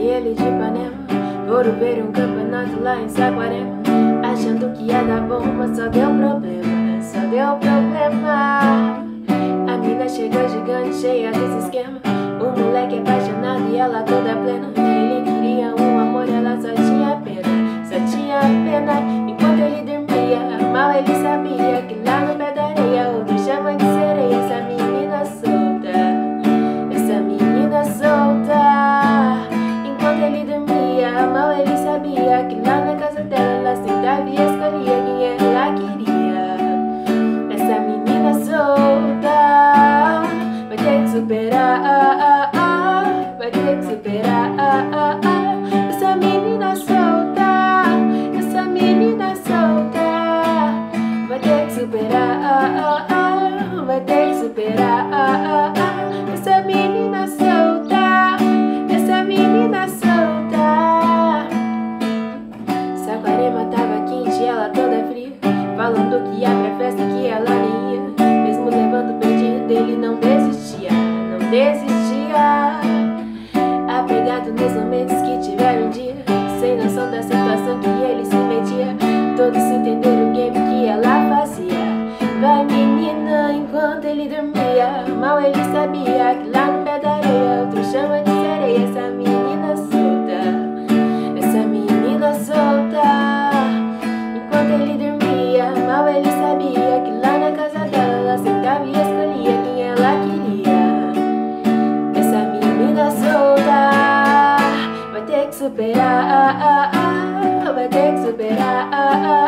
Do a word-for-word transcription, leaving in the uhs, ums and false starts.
e ele de Ipanema foram ver um campeonato lá em Saquarema, achando que ia dar bom, mas só deu problema, só deu problema. A mina chegou gigante, cheia desse esquema, o moleque apaixonado e ela toda plena. Ele queria um amor, ela só tinha pena, só tinha pena. Enquanto ele dormia, mal ele sabia que lá no pé da areia outro chama de sereia. Essa menina solta, essa menina solta. Enquanto ele dormia, mal ele sabia que lá na casa dela ela sentava e escolhia quem ela queria. Essa menina solta vai ter que superar, vai ter que superar. Essa menina solta, essa menina solta vai ter que superar, vai ter que superar. Essa menina solta, essa menina solta. Saquarema tava quente e ela toda fria, falando que ia pra festa que ela nem ia. Mesmo levando perdido, ele não desistia, não desistia. Apegado nos momentos que tiveram um dia, sem noção da situação que ele se metia. Todos entenderam o game que ela fazia. Vai menina, enquanto ele dormia, mal ele sabia que lá no pé da areia outro chama de sereia. Essa menina solta, essa menina solta. Enquanto ele dormia, mal ele sabia que lá na casa dela ela sentava e escolhia quem ela queria. Essa menina solta vai ter que superar, vai ter que superar.